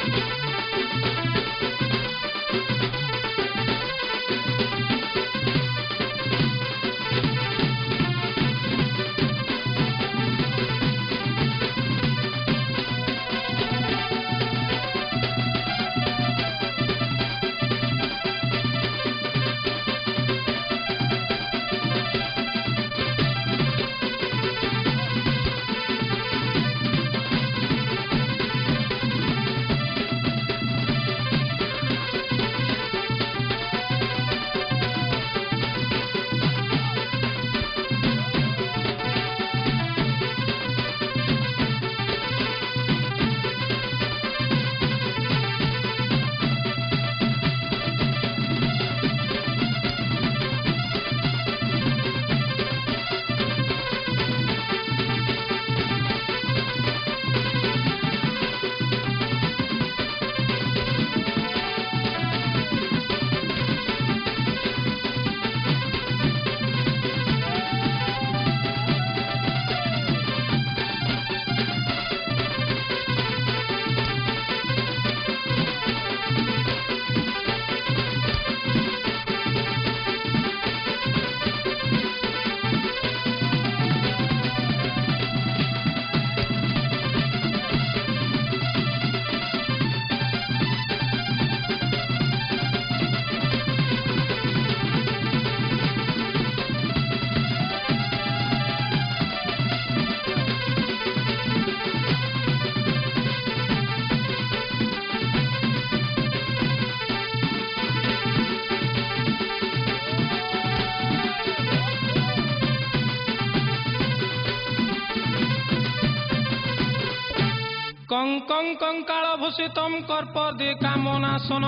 কং কং কঙ্কাল ভূষিতম কর্পদি কামনাসন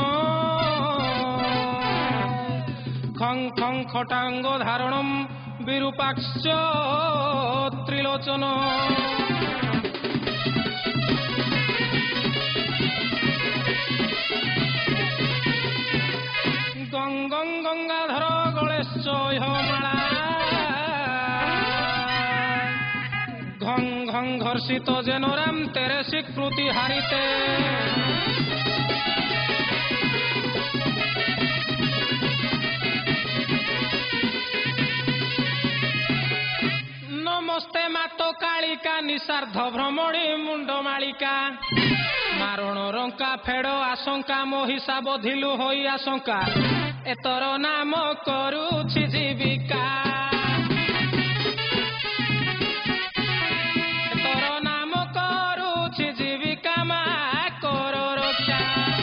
খং খং খটাঙ্গ ধারণম বিরূপাক্ষ ত্রিলোচন গং গং গঙ্গাধর গণেশ মালা ঘং ঘং ঘর্ষিত যেন রাম তেরে স্বীকৃতি হারিতে নমস্তে মাতো কালিকা নিষার্ধ ভ্রমণী মুন্ড মালিকা মারণ রঙ্কা ফেড় আশঙ্কা ମୋ ହିସାବ ଧିଲୁ ହୋଇ ଆଶଙ୍କା ଏତର ନାମ କରୁଛି ଜୀବିକା ଏତର ନାମ କରୁଛି ଜୀବିକା ମା କର ରକ୍ଷା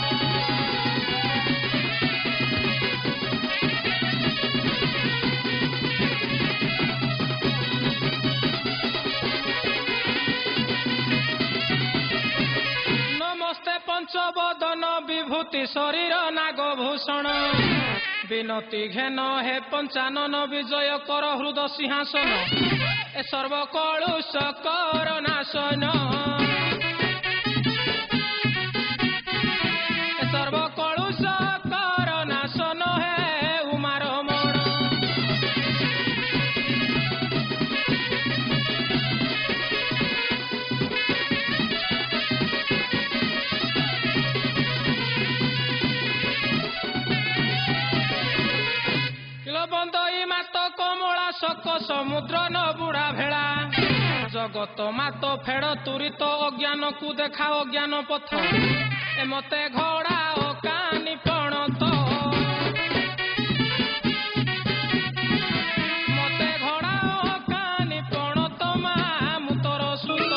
पंचवदन विभूति शरीर नागभूषण विनती घेन हे पंचानन विजय कर हृद सिंहासन ए सर्वकलुष कर नाशन ए सर्वकलुष कर नाशन हे उमार मण शक समुद्र न बुढ़ा भेड़ा जगत मात फेड़ तुरित अज्ञान को देखा अज्ञान पथ ए मते घोड़ा ओ कानी पणत मते घोड़ा ओ कानी पणत मा मुतर सुत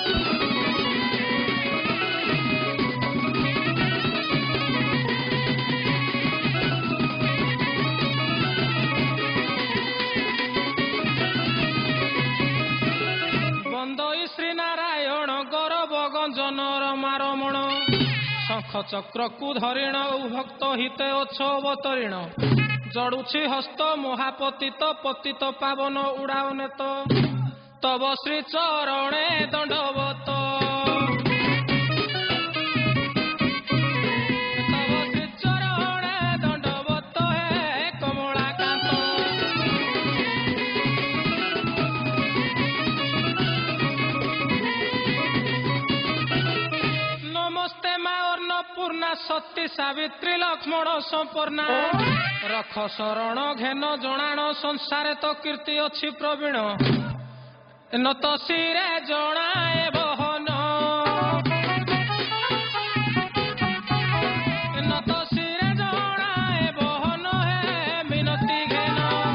गंजनर मारमण शंख चक्र कु धरिण भक्त हिते अछ अवतरिण जड़ुछि हस्त महापतित पतित पावन उड़ाओ नेत तब श्री चरणे दंडवत तब श्री चरणे दंडवत हे कमलाकांत नमस्ते माँ ଅନ୍ନପୂର୍ଣ୍ଣା ସତୀ ସାବିତ୍ରୀ ଲକ୍ଷ୍ମଣ ସମ୍ପୂର୍ଣ୍ଣା ରଖ ଶରଣ ଘେନ ଜଣାଣ ସଂସାରେ ତ କୀର୍ତ୍ତି ଅଛି ପ୍ରବୀଣ ନ ତ ଶିରେ ଜଣାଏ ବହନ ନ ତ ଶିରେ ଜଣାଏ ବହନ ହେ ମିନତି ଘେନ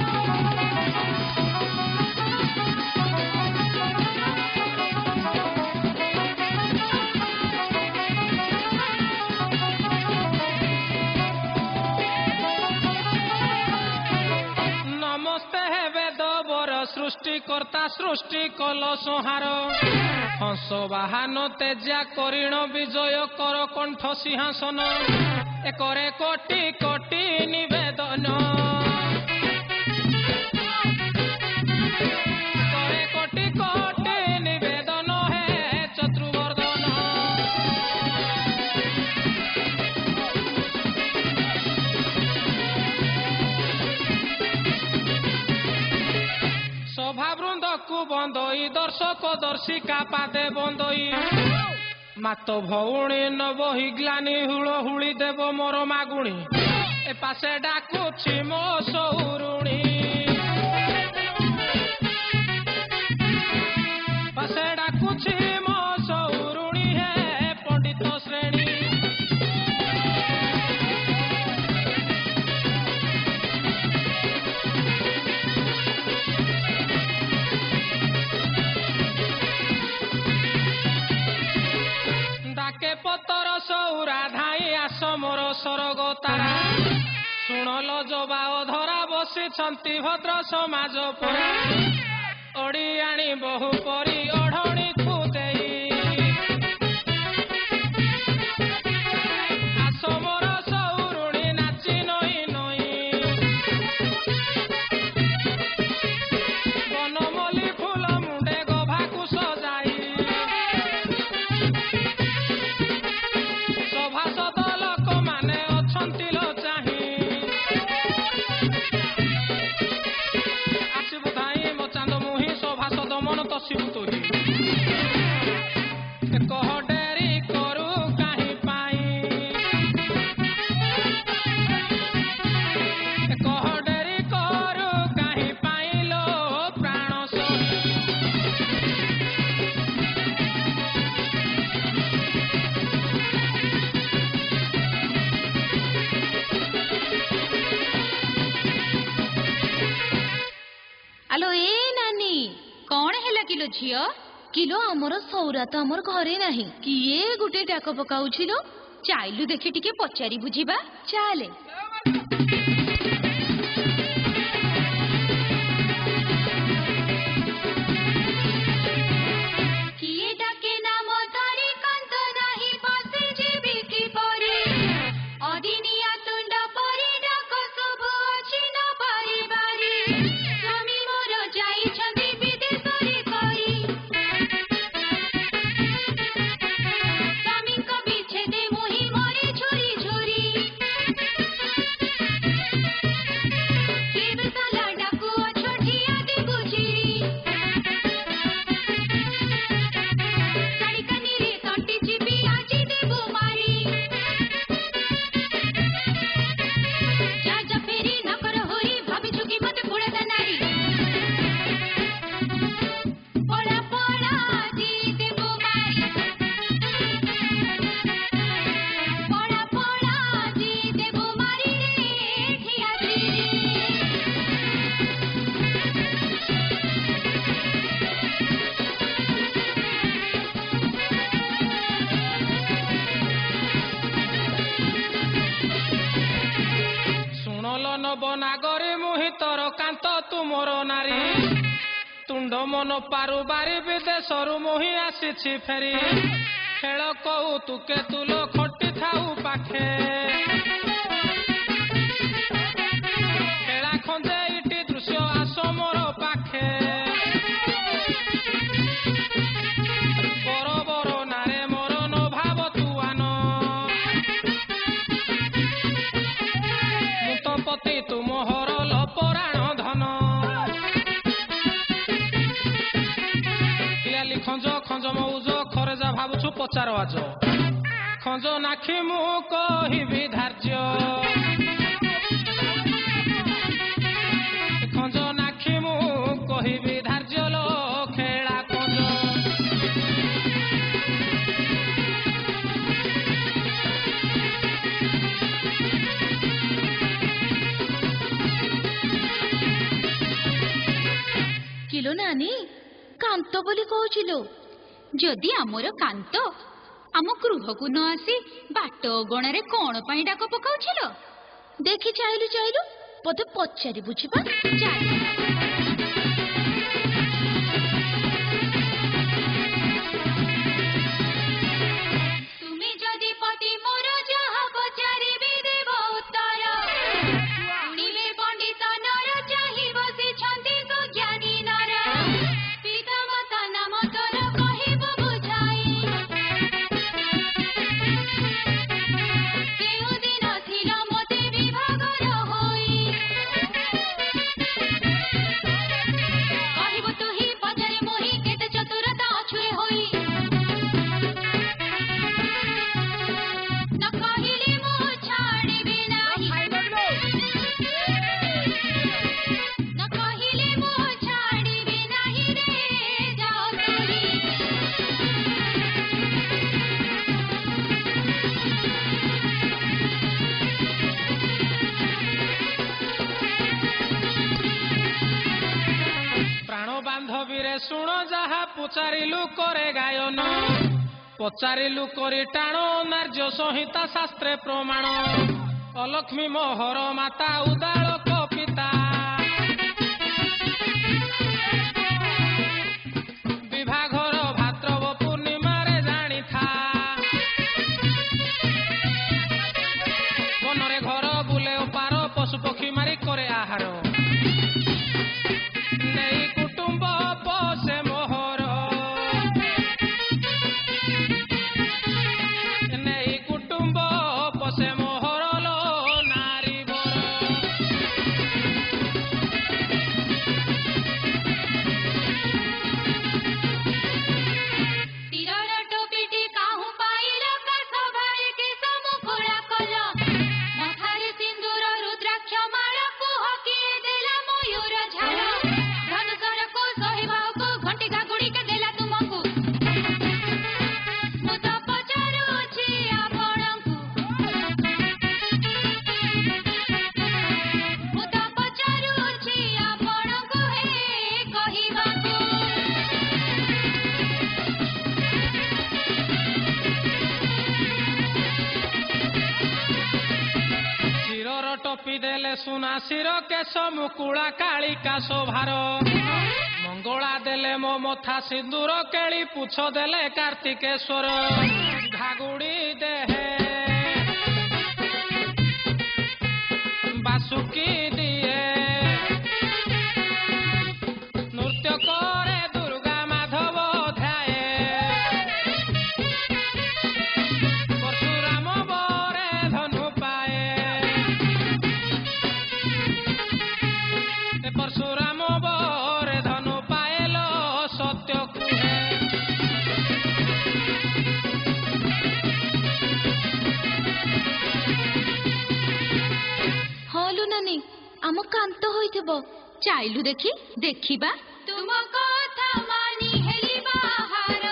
ସୃଷ୍ଟିକର୍ତ୍ତା ସୃଷ୍ଟି କଲ ସଂହାର ହଂସ ବାହାନ ତେଜା କରିଣ ବିଜୟ କର କଣ୍ଠ ସିଂହାସନ ଏକରେ କୋଟି କୋଟି ନିବେଦନ ଏକରେ କୋଟି କୋଟି ନିବେଦନ ହେ ଚତୁର୍ବର୍ଦ୍ଧନ ସଭାବୃନ୍ଦକୁ ବନ୍ଦଇ ଦର୍ଶକ ଦର୍ଶିକା ପାଦେ ବନ୍ଦଇ ମାତ ଭଉଣୀ ନବହି ଗ୍ଲାନି ହୁଳ ହୁଳି ଦେବ ମୋର ମାଗୁଣି ଏ ପାଶେ ଡାକୁଛି ମୋ ସୌରୁଣୀ ପାଶେ ଡାକୁଛି ମୋ ସୌରୁଣୀ ହେ ପଣ୍ଡିତ ଶ୍ରେଣୀ ପତର ସୌରା ଧାଇ ଆସ ମୋର ସରଗ ତାରା ଶୁଣଲ ଜବା ଅଧରା ବସିଛନ୍ତି ଭଦ୍ର ସମାଜ ପରା ଓଡିଆଣୀ ବହୁ ପରି ଅଢଣି ଖୁଦେଇ ଆସ ମୋର ସୌରୁଣୀ ନାଚି ନଇ ନଇ ବନମଲ୍ଲି ଫୁଲ ମୁଣ୍ଡେ ଗଭାକୁ ସଜାଇ ସଭାସଦ ଲୋକମାନେ ଅଛନ୍ତି ଲୋ ଚାହିଁ ଆସିବୁ ଧାଇଁ ମୋ ଚାନ୍ଦ ମୁହିଁ ସଭାସଦ ମନ ତସିବୁ ତୁହି କହ ଡେରି କରୁ କାହିଁ ପାଇଁ କହ ଡେରି କରୁ କାହିଁ ପାଇଁ ଲୋ ପ୍ରାଣ ସହି आलो ए नानी कौन है किलो झियो किलो आमर सौरा तो आमर घरे नहीं किए गुटे डाक पकाउछि लो चाइलु देखे टिके पचारि बुझिबा चाले किए डाके नाम धरि कांत नाही बसे जीवी की परे अदिनिया तुंड परि डाक सब अछि न बारी बारी स्वामी मोर जाई छथि विदेशरे करी स्वामी को विच्छेदे मोहि मरे झुरी झुरी केब साला डाकू छोटिया दे बुझिरी साड़ी कनीरे तंटी जीवी आजी देबो मारी जा जा फेरी न कर होई भाभी झुकी मत पुड़ा नारी पड़ा पड़ा जी देबो मारी पड़ा पड़ा जी देबो मारी रे ठिया जी ଶୁଣଲ ନବ ନାଗରୀ ମୁହିଁ ତର କାନ୍ତ ତୁମର ନାରୀ ତୁଣ୍ଡ ମନ ପାରୁ ବାରି ବିଦେଶରୁ ମୁହିଁ ଆସିଛି ଫେରି ଖେଳ କହୁ ତୁକେ ତୁଲ ଖଟି ଥାଉ ପାଖେ ଖେଳା ଖଞ୍ଜେ ଇଟି ଦୃଶ୍ୟ ଆସ ମୋର ପାଖେ ବର ବର ନାରେ ମୋର ନ ଭାବ ତୁଆନ ମୁତପତି ତୁମହର ଲପରାଣ ଧନ ପିଆଲି ଖଞ୍ଜ ଖଞ୍ଜ ମଉଜ ଖରେ ଯା ଭାବୁଛୁ ପଚାର ଆଜ ଖଞ୍ଜ ନାଖି ମୁଁ କହିବି ଧାର୍ଯ୍ୟ ଖଞ୍ଜ ନାଖି ମୁଁ କହିବି ଧାର୍ଯ୍ୟ ଲୋ ଖେଳା ଖଞ୍ଜ କିଲୋ ନାନୀ କାନ୍ତ ବୋଲି କହୁଥିଲୁ ଯଦି ଆମର କାନ୍ତ ଆମ ଗୃହକୁ ନ ଆସି ବାଟ ଅଗଣାରେ କଣ ପାଇଁ ଡାକ ପକାଉଥିଲ ଦେଖି ଚାହିଁଲୁ ଚାହିଁଲୁ ବୋଧେ ପଚାରି ବୁଝିବା ତୁମେ ଯଦି ପତି ମୋର ଯାହା ପଚାରିବି ଦେବ ଉତ୍ତର ଶୁଣିଲେ ପଣ୍ଡିତ ନର ଚାହିଁ ବସିଛନ୍ତି ସୁଜ୍ଞାନୀ ନର ପିତା ମାତା ନାମ ତୋର କହିବ ବୁଝାଇ କେଉଁଦିନ ଥିଲ ମୋତେ ବିଭାଘର ହୋଇ କହିବୁ ତୁ ହିଁ ପଚାରେ ମୋହି କେତେ ଚତୁରତା ଅଛୁରେ ହୋଇ ନ କହିଲେ ମୁଁ ଛାଡ଼ିବି ନାହିଁ ନ କହିଲେ ମୁଁ ଛାଡ଼ିବି ନାହିଁ ରେ ଯାଅ ତୋରି ପ୍ରାଣ ବାନ୍ଧବୀରେ ଶୁଣ ଯାହା ପଚାରିଲୁ କରେ ଗାୟନ ପଚାରିଲୁ କରି ଟାଣ ନାର୍ଯ୍ୟ ସଂହିତା ଶାସ୍ତ୍ରେ ପ୍ରମାଣ ଅଲକ୍ଷ୍ମୀ ମୋହର ମାତା ଉଦାଳକ ପିତା ବିଭାଘର ଭାଦ୍ରବ ପୂର୍ଣ୍ଣିମାରେ ଜାଣିଥା ବନରେ ଘର ବୁଲେ ପାର ପଶୁ ପକ୍ଷୀ ମାରି କରେ ଆହାର ନେଇ କୁଟୁମ୍ବ ପୋଷେ ମୋହର ନେଇ କୁଟୁମ୍ବ ପୋଷେ ମୋହର ଲୋ ନାରୀ ବର ତୀରର ଟୋପିଟି କାହୁଁ ପାଇଲ କାଶ ଭାଇ କେଶ ମୁକୁଳା କଲ ମଥାରେ ସିନ୍ଦୁର ରୁଦ୍ରାକ୍ଷ ମାଳ କୁହ କିଏ ଦେଲା ମୟୂର ଝାଳ ଧନୁଷରକୁ ସହିବାକୁ ଘଣ୍ଟିକା ଗୁଡ଼ିକେ ଦେଲା ତୁମକୁ ମୁଁ ତ ପଚାରୁଛି ଆପଣଙ୍କୁ ମୁଁ ତ ପଚାରୁଛି ଆପଣଙ୍କୁ ହେ କହିବାକୁ ଶିରର ଟପି ଦେଲେ ସୁନା ଶିର କେଶ ମୁକୁଳା କାଳିକା ଶୋଭାର ମଙ୍ଗଳା ଦେଲେ ମୋ ମଥା ସିନ୍ଦୁର କେଳି ପୁଛ ଦେଲେ କାର୍ତ୍ତିକେଶ୍ୱର ଘାଗୁଡ଼ି ଦେହେ ବାସୁକି ଦିଏ ନୃତ୍ୟ କରେ ଦୁର୍ଗା ମାଧବ ଧ୍ୟାଏ ପରଶୁରାମ ବରେ ଧନୁ ପାଏ ପରଶୁରାମ ବରେ ଧନୁ ପାଏଲ ସତ୍ୟ କୁହେ ହଲୁ ନାନୀ ଆମ କାନ୍ତ ହୋଇଥିବ ଚାଇଲୁ ଦେଖି ଦେଖିବା ତୁମ କଥା ମାନି ହେଲି ବାହାର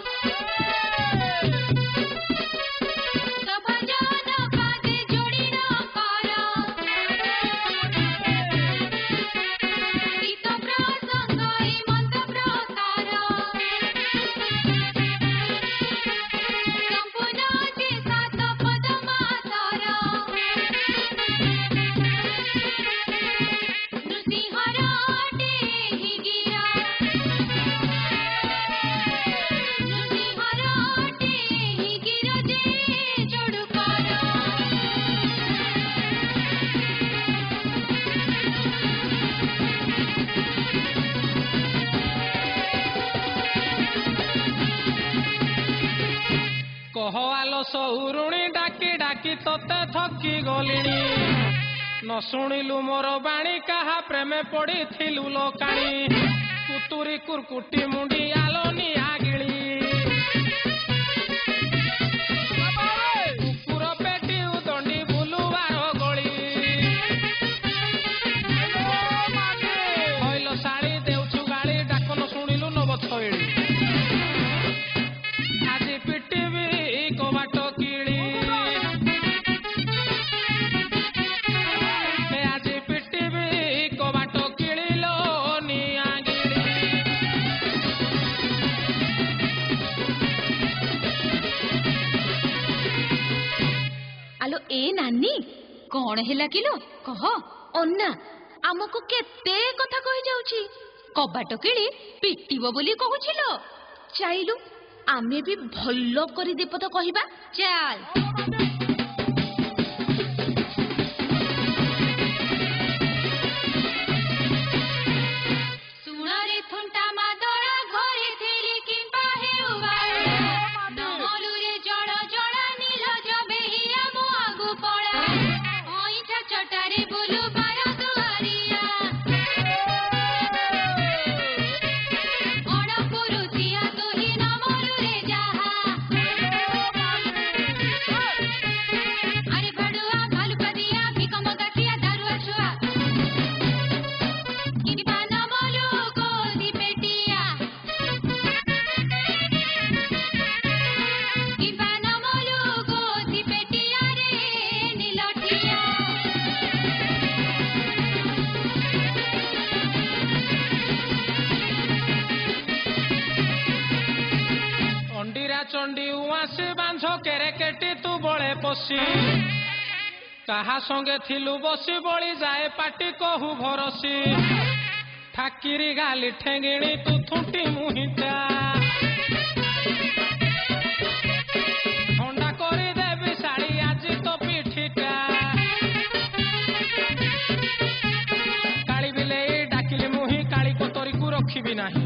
ସଭାଜନ ପାଦେ ଯୋଡ଼ି ନ କର ଗୀତ ପ୍ରସଙ୍ଗ ଏ ମନ୍ତ ପ୍ରସାର ସମ୍ପୂର୍ଣ୍ଣ ଯେ ସାତ ପଦ ମାତର ନୃସିଂହର ଅଟେ ଏହି ଗିର ନୃସିଂହର ଅଟେ ଏହି ଗିର ଯେ ଯୋଡ଼ୁ କର କହ ଆଲ ସଉରୁଣୀ ଡାକି ଡାକି ତତେ ଥକି ଗଲିଣି ନ ଶୁଣିଲୁ ମୋର ବାଣୀ କାହା ପ୍ରେମେ ପଡ଼ିଥିଲୁ ଲୋକାଣୀ କୁତୁରି କୁର୍କୁଟି ମୁଣ୍ଡି ଆଲୋ ନିଆଗିଳି आलो ए नानी कौन हेला किलो कह अन्ना आमको केते कथा कहि जाउची कबाट किली पिटिबो बोली कहूचिलो चाइलु आमे भी भल्लो करी देप तो कहिबा चल चंडी उआसी बांझ केरेकेटी तू बड़े पशी कहा संगे थिलु बसी बड़ी जाए पाटी कहू भरसी ठाकिरी गाली ठेंगिणी तू थुंटी मुहिटा ठंडा करी देवी शाड़ी आज तो पिठीटा काली बिले डाकिली मुही काली कोतरी को रखिबी नाही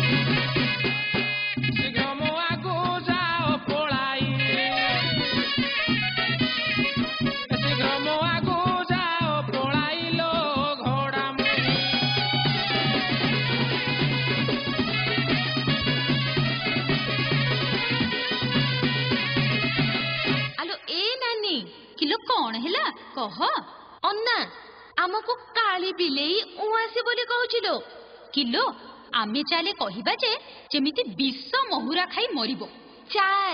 कह अन्ना आमको काली बिलेई उआसी बोली कहूचिलो किलो आमे चाले कहिबा जे जेमिति विष महुरा खाई मरिबो चाल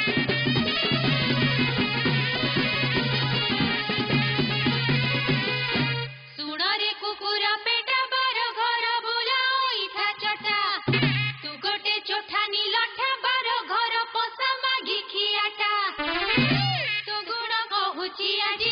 सुणरे कुकुरा पेटा बर घर बुलाओ इथा चटा तू गोटे चोठा नीलठा बर घर पोसा मागी खियाटा तू गुण कहूची आजी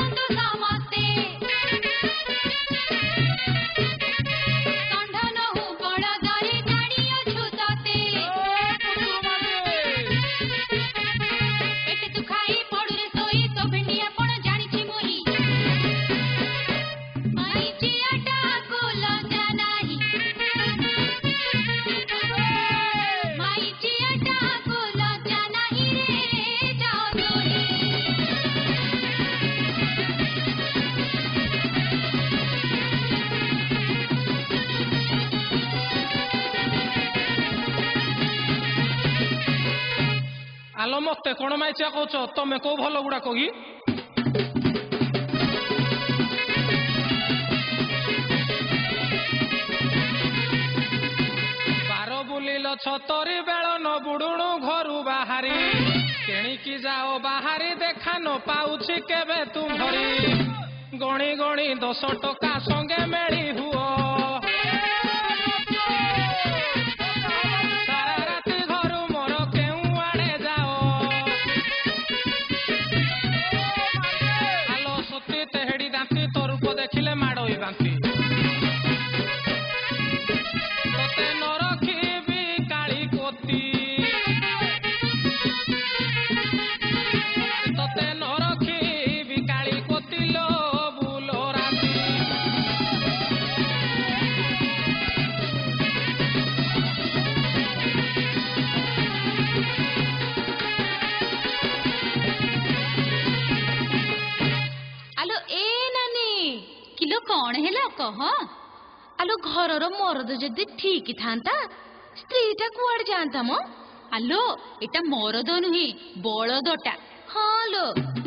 आलो मते कोण माइचिया कहछ तमे को भल गुडा कही बार बुलिल छतरी बेल न बुडुणु घरु बाहारी केणिकी जाओ बाहारी देखा न पाउछि केबे तुम्हरी गणी गणी 10 टका संगे मेली हुओ देखिले माड़ोई बांती तोते न रखिबी काली कोती तोते न रखिबी काली कोती लो बुलो राती आलो ए नानी किलो कौन हेला कह आलो घरर मरद जदि ठीक थांता स्त्रीटा कुआड़ जानता मो आलो एटा मरद नुहे बलदटा हाँ लो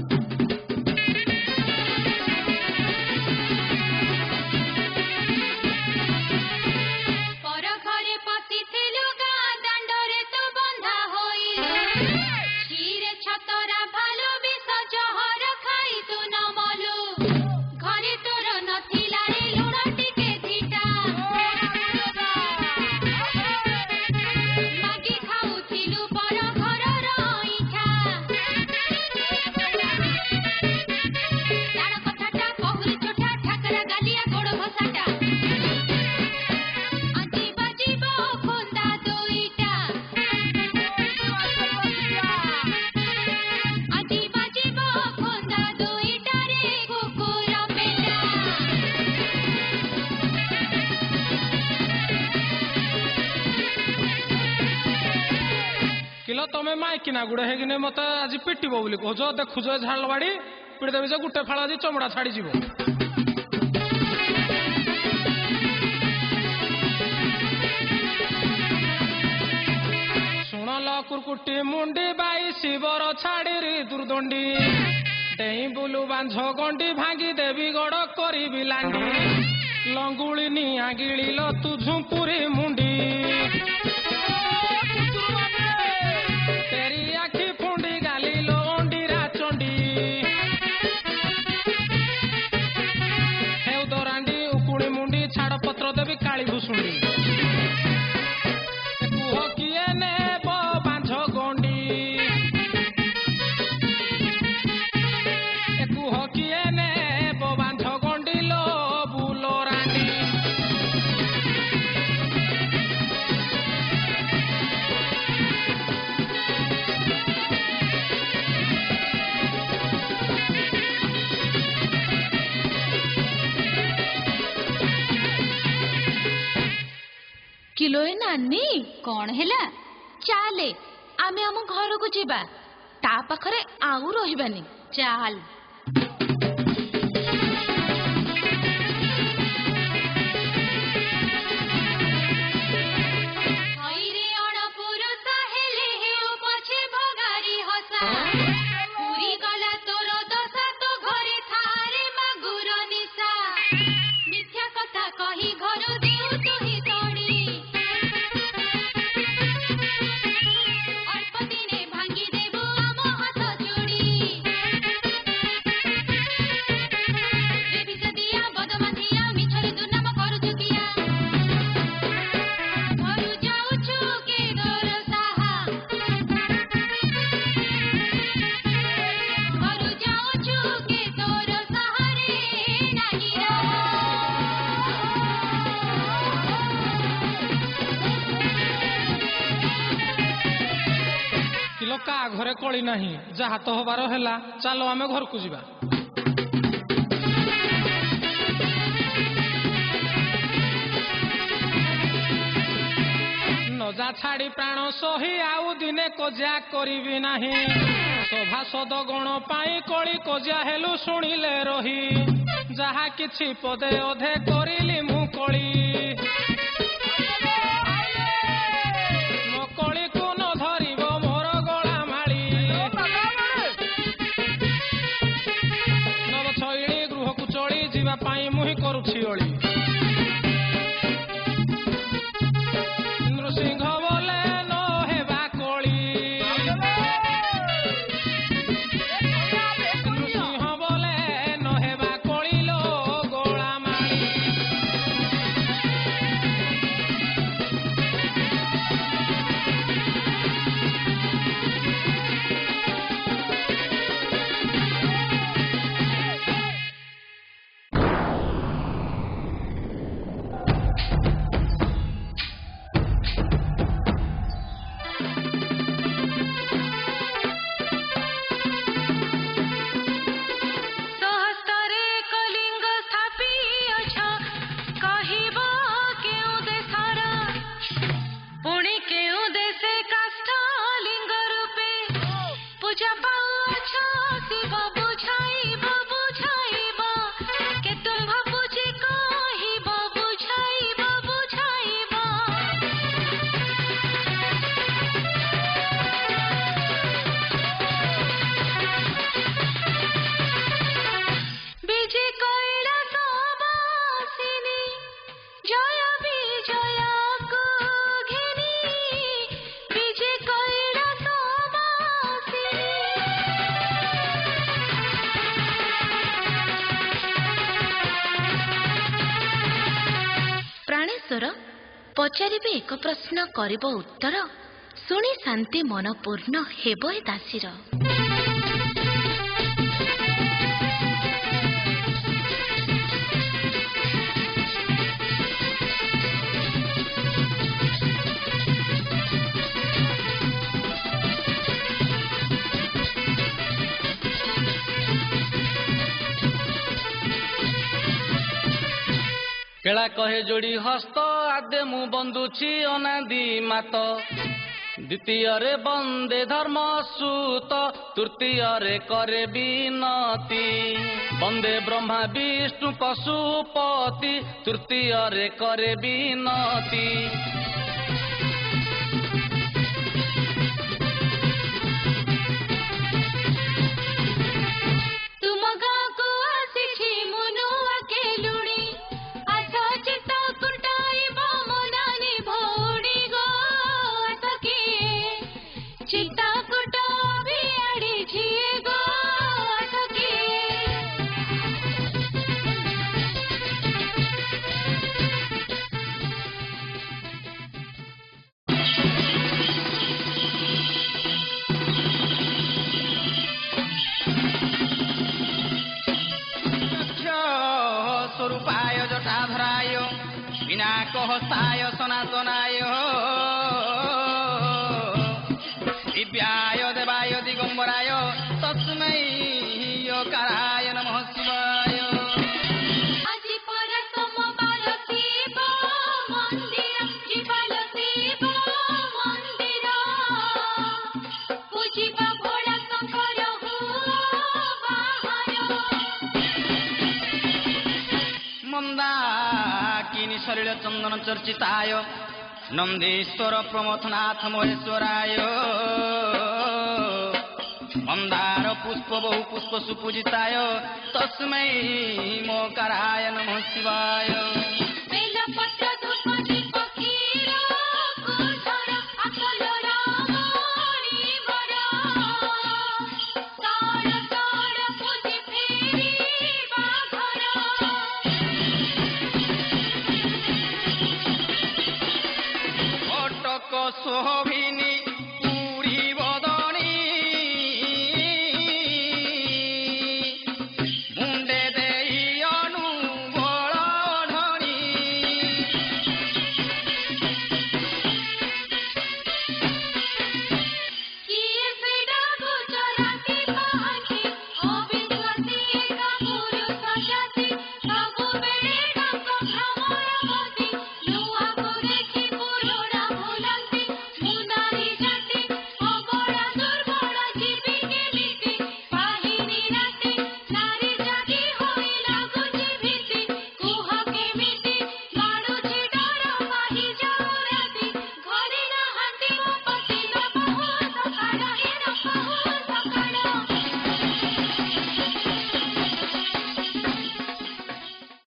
पर घरे पशिथिलु गाँ दांडरे तो बंधा होइलु क्षीरे छतरा भालो विष जहर खाई तु न मलु घरे तोर नथिला रे लुण टिके धिटा मागी खाउथिलु पर घरर इठा ମାଇକିନା ଗୁଡେ ହେଇକିନେ ମତେ ଆଜି ପିଟିବ ବୋଲି କହୁଛ। ଦେଖୁଛ ଝାଳ ବାଡି ପିଟି ଦେବି ଯେ ଗୋଟେ ଫାଳ ଆଜି ଚମଡା ଛାଡିଯିବ। ଶୁଣଲ କୁର୍କୁଟି ମୁଣ୍ଡି 22 ବର ଛାଡିରି ଦୁର୍ଦଣ୍ଡି ଡେଇଁ ବୁଲୁ ବାଞ୍ଝ ଗଣ୍ଡି ଭାଙ୍ଗି ଦେବି ଗଡ କରିବି ଲାଣ୍ଡି ଲଙ୍ଗୁଳି ନିଆଁ ଗିଳିଲ ତୁ ଝୁମ୍ପୁରି ମୁଣ୍ଡି ତେରି ଆଖି ଫୁଣ୍ଡି ଗାଲିଲ ଅଣ୍ଡିରା ଚଣ୍ଡି ହେଉ ଦରାଣ୍ଡି ଉକୁଣି ମୁଣ୍ଡି ଛାଡ ପତ୍ର ଦେବି କାଳି ଭୁଷୁଣ୍ଡି କୁହ କିଏ ନେବ ବାଞ୍ଝ ଗଣ୍ଡି କୁହ କିଏ ନେବ ବାଞ୍ଝ ଗଣ୍ଡି ଲୋ ବୁଲ ରାଣ୍ଡି କିଲୋଏ ନାନୀ କଣ ହେଲା? ଚାଲେ ଆମେ ଆମ ଘରକୁ ଯିବା। ତା ପାଖରେ ଆଉ ରହିବାନି। ଚାଲ। କା ଘରେ କଳି ନାହିଁ ଯାହା ତ ହବାର ହେଲା ଚାଲ ଆମେ ଘରକୁ ଯିବା। ନଜା ଛାଡି ପ୍ରାଣ ସହି ଆଉ ଦିନେ କଜିଆ କରିବି ନାହିଁ ସଭାସଦ ଗଣ ପାଇଁ କଳି କଜିଆ ହେଲୁ ଶୁଣିଲେ ରହି ଯାହା କିଛି ପଦେ ଅଧେ କରିଲି ମୁଁ କଳି ମୋ କଳିକୁ ନ ଧରିବ ମୋର ଗଳା ମାଳି ନବ ଛଇଳି ଗୃହକୁ ଚଳି ଯିବା ପାଇଁ ମୁହିଁ କରୁଛି ଅଳି ନୃସିଂହ ବୋଲେ ନ ହେବା କଳି ନୃସିଂହ ବୋଲେ ନ ହେବା କଳି ଲୋ ଗଳା ମାଳି ପଚାରିବେ ଏକ ପ୍ରଶ୍ନ କରିବ ଉତ୍ତର ଶୁଣି ଶାନ୍ତି ମନ ପୂର୍ଣ୍ଣ ହେବ ଏ ଦାସୀର କେଳା କହେ ଯୋଡ଼ି ହସ୍ତ ଆଦେ ମୁଁ ବନ୍ଦୁଛି ଅନାଦି ମାତ द्वितीय रे वंदे धर्मसूत तृतीय रे करे विनती वंदे ब्रह्मा विष्णु पशुपति तृतीय रे करे विनती स्वरूपाय जटाधराय विनाकहस्ताय सनातनाय दिव्याय देवाय दिगंबराय तस्मै योकाराय नमः शिवाय। मंदाकिनी शरीर चंदन चर्चिताय नंदीश्वर प्रमथनाथ महेश्वराय मंदार पुष्प बहु पुष्प सुपूजिताय तस्मै मोकाराय नमः शिवाय। सोहभी